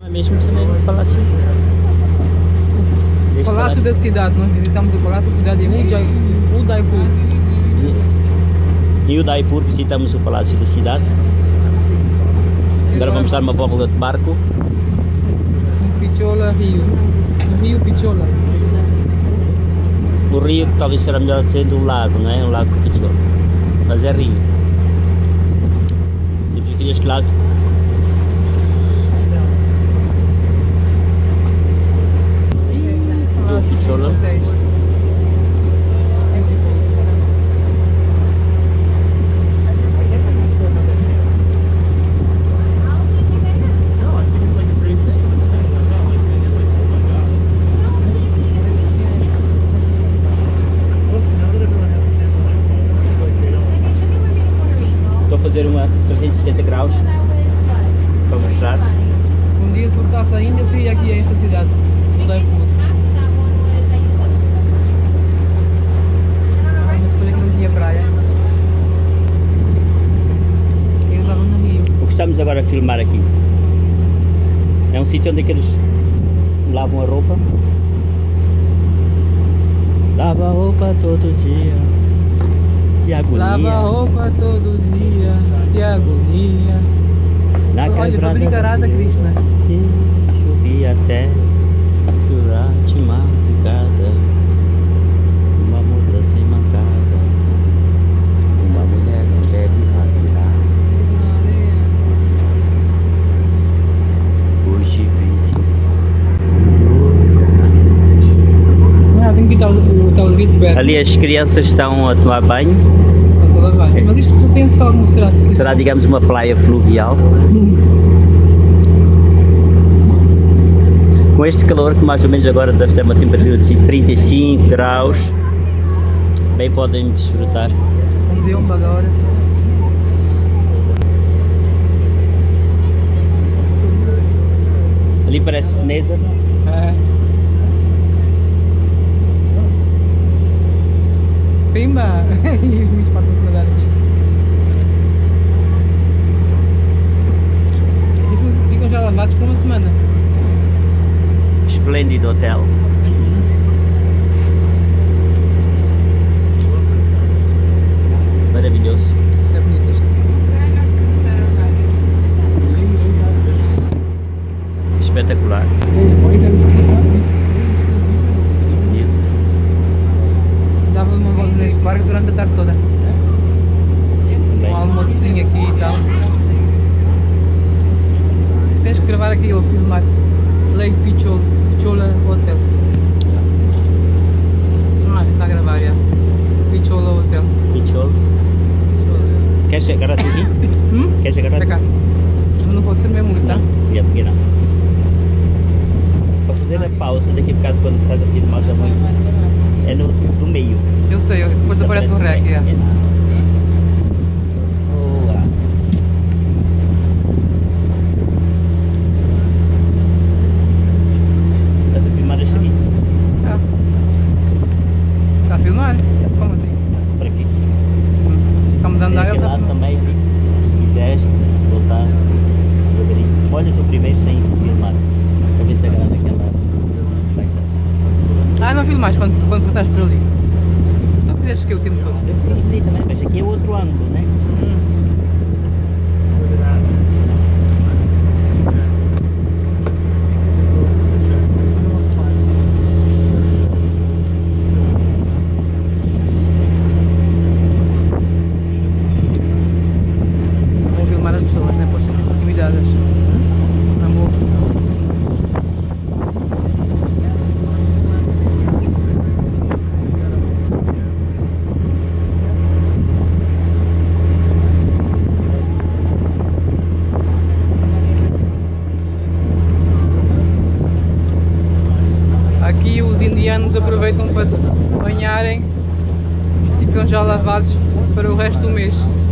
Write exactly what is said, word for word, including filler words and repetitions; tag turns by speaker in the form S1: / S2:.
S1: Mesmo também no Palácio.
S2: Palácio, Palácio da cidade, nós visitamos o Palácio da cidade em Udaipur.
S1: Em Udaipur visitamos o Palácio da cidade. Agora vamos dar uma volta de barco.
S2: Em Pichola, Rio. No Rio Pichola.
S1: O rio que talvez será melhor dizendo o lago, não é? O lago Pichola. Mas é rio. Temos aqui deste lado. Pichola. Estou a fazer uma trezentos e sessenta graus para mostrar.
S2: Um dia se voltasse ainda, seria aqui a esta cidade, Udaipur. Praia. Eles estavam no rio.
S1: O que estamos agora a filmar aqui é um sítio onde eles lavam a roupa. Lava a roupa todo dia. Que agonia.
S2: Lava a roupa todo dia. Que agonia.
S1: Na
S2: Olha, fabrica Radha Krishna.
S1: Que chovia até durante madrugada. Uma moça sem mancada. Uma mulher não deve vacilar. Hoje vinte.
S2: Ah, tem que evitar o tal de Vitberg.
S1: Ali as crianças estão a tomar banho.
S2: Estão a tomar banho. Mas isto pertence a algum, será?
S1: Será, digamos, uma praia fluvial. Com este calor, que mais ou menos agora deve ter uma temperatura de trinta e cinco graus, bem podem desfrutar.
S2: Museu agora.
S1: Ali parece Veneza.
S2: É. Pimba! E os muitos para se nadar aqui. Ficam, ficam já lavados por uma semana.
S1: Esplêndido hotel. Maravilhoso.
S2: Isto é bonito isto.
S1: Espetacular. Bonito.
S2: Dava uma volta neste parque durante a tarde toda. Um almocinho aqui e tal. Tens que gravar aqui ou filmar. Lake Pichola, Pichola Hotel. Ah, está a gravar já. Pichola Hotel.
S1: Pichola. Queres agarrar aqui?
S2: Hum?
S1: Queres agarrar?
S2: Para cá. Não posso tremer muito, tá?
S1: Não, ia pegar não. Para fazer a pausa daqui a bocado quando estás a filmar já muito. É no do meio.
S2: Eu sei, depois
S1: Já
S2: aparece o rec.
S1: É.
S2: É.
S1: Olá. Estás a filmar este vídeo?
S2: Ah. Está a filmar? Como assim?
S1: Para aqui.
S2: Estamos a andar,
S1: Tem
S2: ele está a
S1: aquele lado
S2: filmar.
S1: também, se quiseres voltar devagarinho. Olha tu primeiro sem filmar, para ver se agarra naquela paisagem.
S2: Ah, não filmaste quando, quando passaste por ali? Então fizeste que o tempo todo?
S1: Eu filmei também, mas aqui é outro ângulo, né?
S2: Vou filmar as pessoas, né? Pois são muito intimidadas. Amor. Aqui os indianos aproveitam para se banharem e ficam já lavados para o resto do mês.